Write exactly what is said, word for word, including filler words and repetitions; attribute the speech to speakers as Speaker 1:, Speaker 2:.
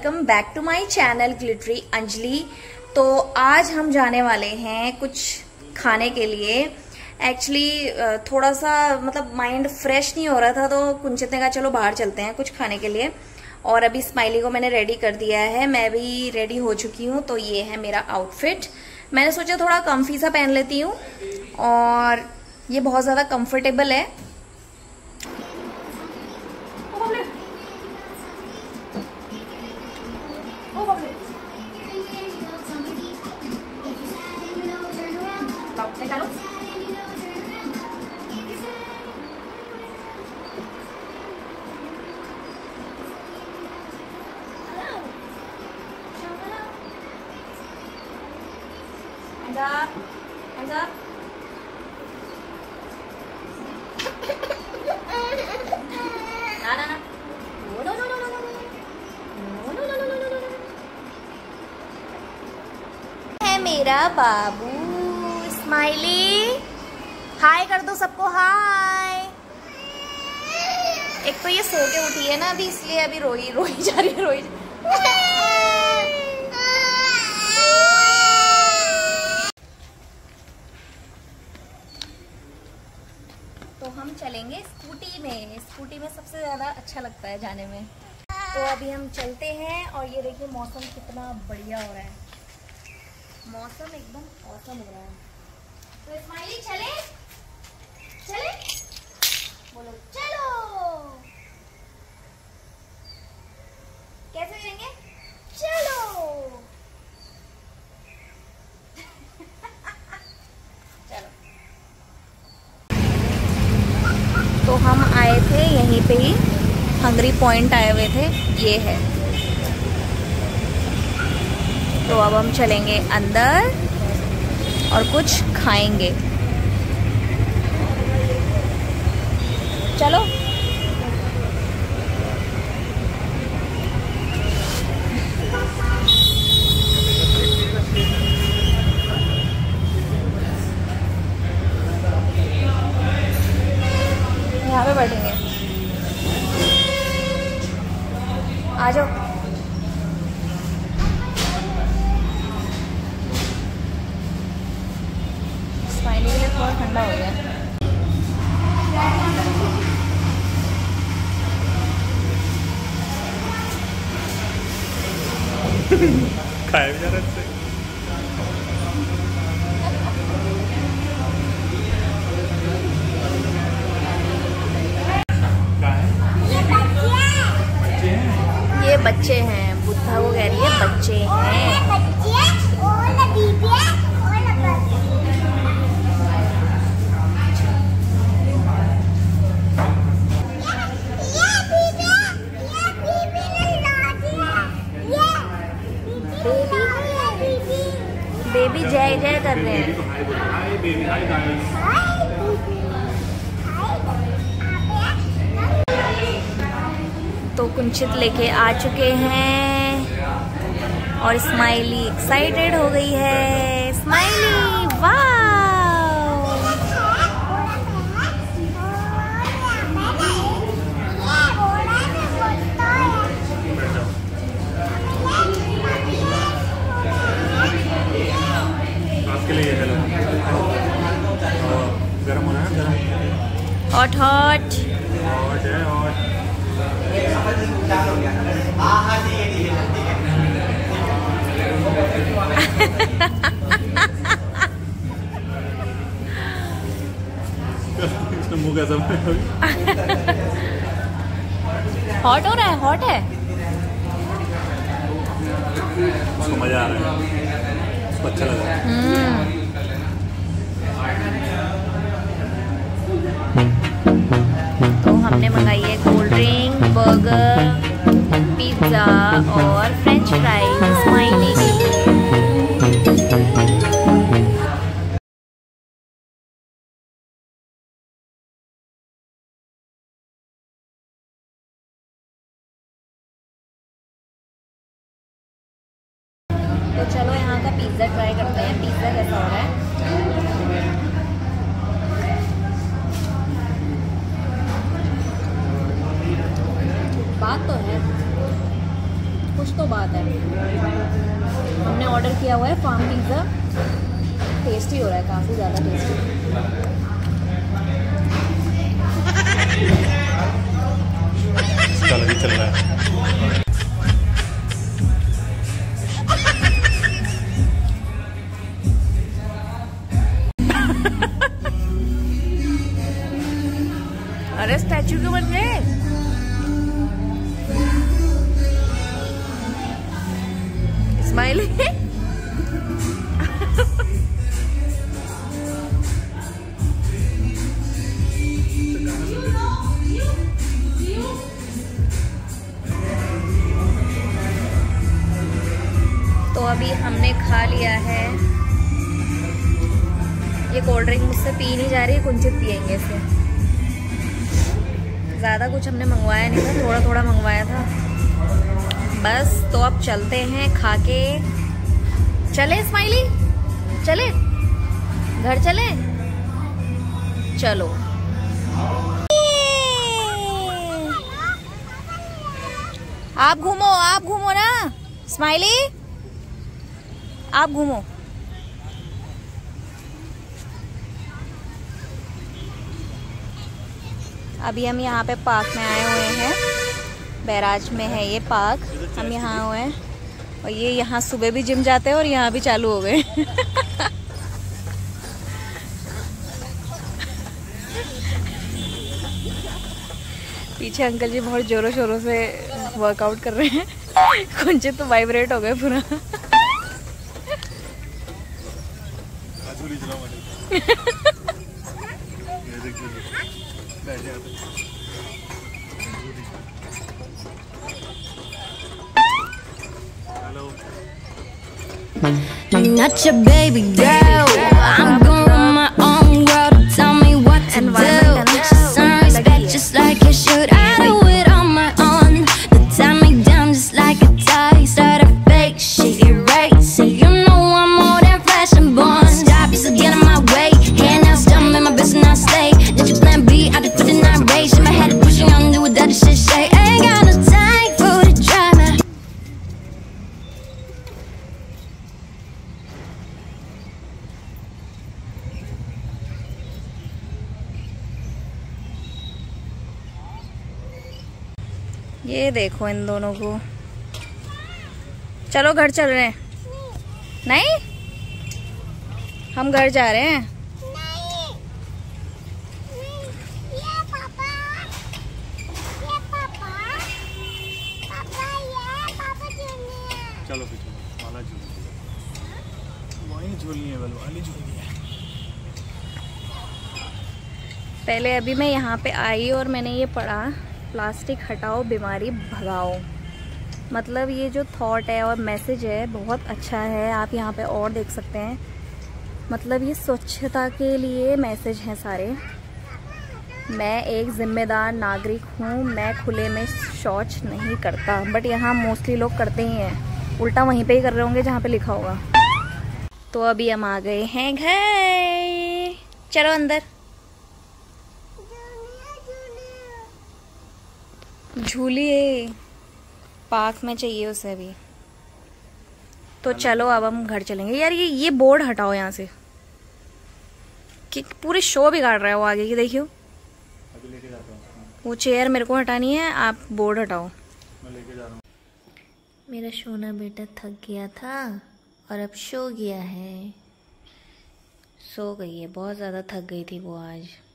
Speaker 1: Welcome back to my channel glittery Anjali. तो आज हम जाने वाले हैं कुछ खाने के लिए। एक्चुअली थोड़ा सा मतलब माइंड फ्रेश नहीं हो रहा था, तो कुंचित ने कहा चलो बाहर चलते हैं कुछ खाने के लिए। और अभी स्माइली को मैंने रेडी कर दिया है, मैं भी रेडी हो चुकी हूँ। तो ये है मेरा आउटफिट। मैंने सोचा थोड़ा कम्फी सा पहन लेती हूँ और ये बहुत ज़्यादा कंफर्टेबल है। Hands up. Hands up. No, no, no. No, no, no, no, no, no. No, no, no, no, no, no, no. है मेरा बाबू स्माइली। हाय कर दो सबको, हाय। एक तो ये सो के उठी है ना अभी, इसलिए अभी रोई रोई जा रही है, रोई तो हम चलेंगे स्कूटी में। स्कूटी में सबसे ज़्यादा अच्छा लगता है जाने में। तो अभी हम चलते हैं और ये देखिए मौसम कितना बढ़िया हो रहा है, मौसम एकदम औसम हो रहा है। तो स्माइली चले चले, बोलो चलो। कैसे करेंगे? चलो चलो। तो हम आए थे यहीं पे ही, हंगरी पॉइंट आए हुए थे, ये है। तो अब हम चलेंगे अंदर और कुछ खाएंगे। चलो। यहाँ पे बैठेंगे, आ जाओ। स्माइली के लिए थोड़ा ठंडा हो गया।
Speaker 2: खाया भी जा रहा है।
Speaker 1: ये बच्चे हैं, बुद्धा वो कह रही है बच्चे हैं। बेबी जय जय कर रहे हैं। तो कुंचित लेके आ चुके हैं और स्माइली एक्साइटेड हो गई है। स्माइली वाह।
Speaker 2: आपके लिए चलो, गरम हो रहा है, गरम।
Speaker 1: हॉट हॉट
Speaker 2: हॉट है, हॉट। मुँह कैसा
Speaker 1: हॉट हो रहा है, हॉट है।
Speaker 2: उसको मजा आ रहा है, उसको अच्छा लग रहा है।
Speaker 1: तो हमने मंगाई है कोल्ड ड्रिंक, बर्गर, पिज्ज़ा और फ्रेंच फ्राइज स्माइली के लिए। तो चलो यहाँ का पिज़्ज़ा ट्राई करते हैं, पिज़्ज़ा कैसा हो रहा है। बात तो है, कुछ तो बात है। हमने ऑर्डर किया हुआ है फार्म पिज़्ज़ा, टेस्टी हो रहा है, काफ़ी ज़्यादा टेस्टी।
Speaker 2: चल चल रहा है।
Speaker 1: अरे स्टैचू क्यों बन गए? स्माइली। तो अभी हमने खा लिया है। ये कोल्ड ड्रिंक मुझसे पी नहीं जा रही है, कुंचित पियेंगे इसे। ज़्यादा कुछ हमने मंगवाया नहीं था, थोड़ा थोड़ा मंगवाया था बस। तो अब चलते हैं खा के। चले स्माइली, चले घर, चले चलो। आप घूमो, आप घूमो ना स्माइली, आप घूमो। अभी हम यहाँ पे पार्क में आए हुए हैं, बैराज में है ये पार्क। हम यहाँ हुए हैं और ये यहाँ सुबह भी जिम जाते हैं और यहाँ भी चालू हो गए। पीछे अंकल जी बहुत जोरों शोरों से वर्कआउट कर रहे हैं। कुंचित तो वाइब्रेट हो गए पूरा।
Speaker 3: I'm not your baby girl. I'm going on my own world. Tell me what to do. Just some respect, just like you should. I do it on my own. They tie me down just like a tie. Start a fake shit, erase. So you know I'm more than flesh and bone. Stop, you still get in my way. Hand out, stumble in my business, I stay. Did you plan B? I did put in that race. In my head, pushing on, do what that shit say. Ain't got no time for the drama.
Speaker 1: ये देखो इन दोनों को। चलो घर चल रहे हैं। नहीं, हम घर जा रहे हैं।
Speaker 3: नहीं, ये पापा, ये पापा, पापा ये पापा जूनियर।
Speaker 2: चलो फिर चलो, वाला झूलिए, वहीं झूलिए, वाली झूलिए।
Speaker 1: पहले अभी मैं यहाँ पे आई और मैंने ये पढ़ा, प्लास्टिक हटाओ बीमारी भगाओ। मतलब ये जो थॉट है और मैसेज है बहुत अच्छा है। आप यहाँ पे और देख सकते हैं, मतलब ये स्वच्छता के लिए मैसेज हैं सारे। मैं एक जिम्मेदार नागरिक हूँ, मैं खुले में शौच नहीं करता। बट यहाँ मोस्टली लोग करते ही हैं, उल्टा वहीं पे ही कर रहे होंगे जहाँ पे लिखा होगा। तो अभी हम आ गए हैं घर, चलो अंदर। झूलिए, पार्क में चाहिए उसे अभी। तो चलो अब हम घर चलेंगे। यार ये ये बोर्ड हटाओ यहाँ से, कि पूरी शो बिगाड़ रहा है वो आगे की। देखियो
Speaker 2: अभी लेके जाता हूँ।
Speaker 1: वो चेयर मेरे को हटानी है, आप बोर्ड हटाओ।
Speaker 2: मैं लेके जा रहा हूँ।
Speaker 3: मेरा सोना बेटा थक गया था और अब सो गया है।
Speaker 1: सो गई है, बहुत ज़्यादा थक गई थी वो आज।